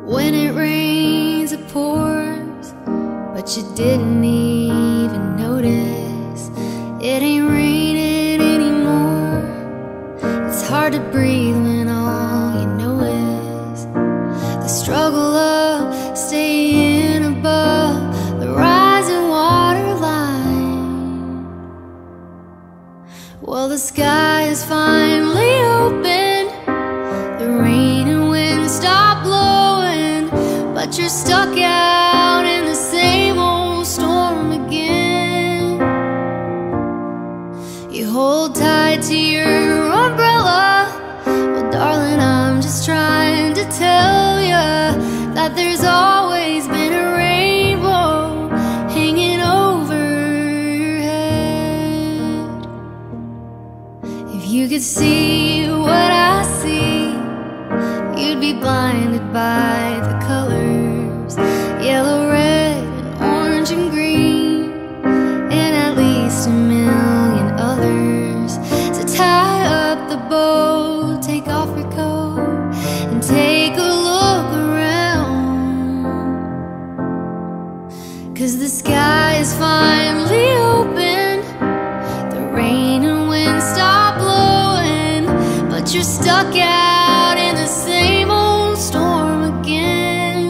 When it rains, it pours, but you didn't even notice. It ain't raining anymore. It's hard to breathe when all you know is the struggle of staying above the rising water line. Well, the sky is finally open, the rain and wind stop blowing, but you're stuck out in the same old storm again. You hold tight to your umbrella. Well, darling, I'm just trying to tell ya that there's always been a rainbow hanging over your head. If you could see what I see, you'd be blinded by the colors, yellow, red, and orange and green, and at least a million others. So tie up the bow, take off your coat, and take a look around, 'cause the sky is finally open, the rain and wind stop blowing, but you're stuck out in the same old storm again.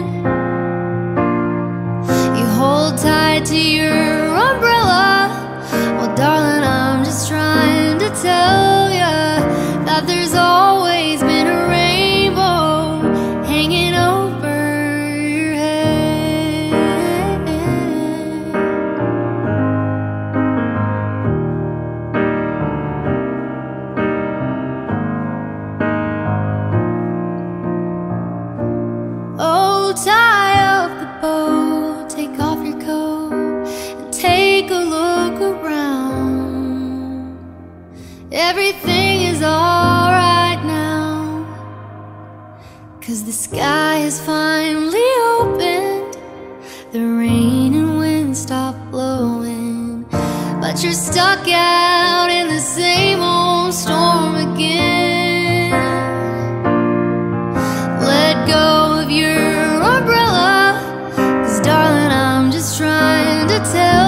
You hold tight to your umbrella. Well, darling, I'm just trying to tell ya that there's always been a rainbow hanging over your head. Oh, tie up the bow, take off your coat, and take a look around. Everything is alright now, 'cause the sky is finally opened, the rain and wind stop blowing, but you're stuck out in the same old storm again. Let go of your umbrella, 'cause darling, I'm just trying to tell